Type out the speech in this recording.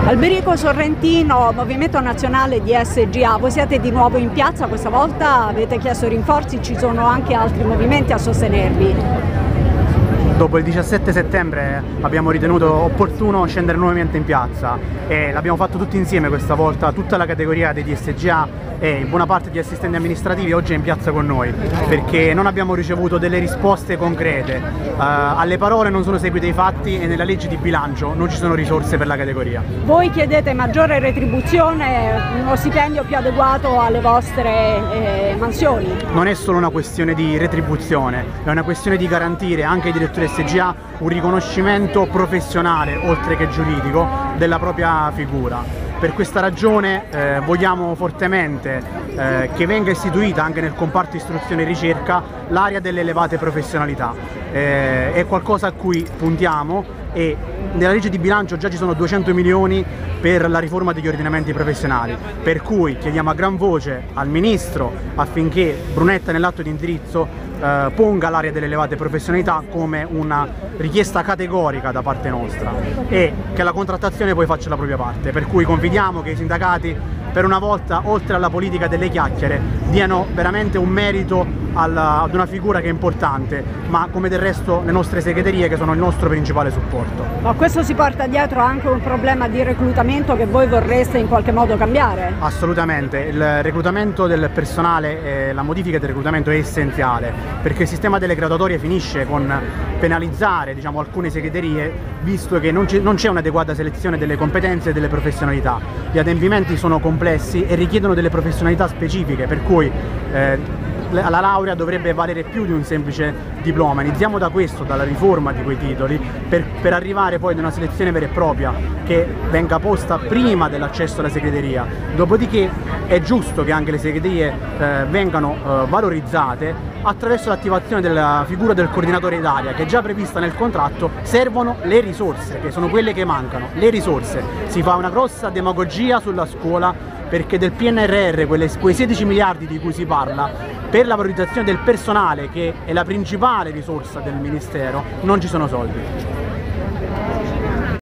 Alberico Sorrentino, Movimento Nazionale di SGA, voi siete di nuovo in piazza, questa volta avete chiesto rinforzi, ci sono anche altri movimenti a sostenervi. Dopo il 17 settembre abbiamo ritenuto opportuno scendere nuovamente in piazza e l'abbiamo fatto tutti insieme questa volta, tutta la categoria dei DSGA e buona parte di assistenti amministrativi oggi è in piazza con noi perché non abbiamo ricevuto delle risposte concrete, alle parole non sono seguiti i fatti e nella legge di bilancio non ci sono risorse per la categoria. Voi chiedete maggiore retribuzione, uno stipendio più adeguato alle vostre mansioni? Non è solo una questione di retribuzione, è una questione di garantire anche ai direttori SGA un riconoscimento professionale oltre che giuridico della propria figura. Per questa ragione vogliamo fortemente che venga istituita anche nel comparto istruzione e ricerca l'area delle elevate professionalità. È qualcosa a cui puntiamo e nella legge di bilancio già ci sono 200 milioni per la riforma degli ordinamenti professionali, per cui chiediamo a gran voce al Ministro affinché Brunetta nell'atto di indirizzo ponga l'area delle elevate professionalità come una richiesta categorica da parte nostra e che la contrattazione poi faccia la propria parte, per cui confidiamo che i sindacati per una volta, oltre alla politica delle chiacchiere, diano veramente un merito ad una figura che è importante, ma come del resto le nostre segreterie che sono il nostro principale supporto. Ma questo si porta dietro anche un problema di reclutamento che voi vorreste in qualche modo cambiare? Assolutamente, il reclutamento del personale, la modifica del reclutamento è essenziale, perché il sistema delle graduatorie finisce con penalizzare alcune segreterie, visto che non c'è un'adeguata selezione delle competenze e delle professionalità. Gli adempimenti sono complessi e richiedono delle professionalità specifiche, per cui la laurea dovrebbe valere più di un semplice diploma. Iniziamo da questo, dalla riforma di quei titoli, per arrivare poi ad una selezione vera e propria che venga posta prima dell'accesso alla segreteria. Dopodiché è giusto che anche le segreterie vengano valorizzate attraverso l'attivazione della figura del coordinatore Italia, che è già prevista nel contratto. Servono le risorse, che sono quelle che mancano, le risorse. Si fa una grossa demagogia sulla scuola perché del PNRR, quei 16 miliardi di cui si parla, per la valorizzazione del personale, che è la principale risorsa del Ministero, non ci sono soldi.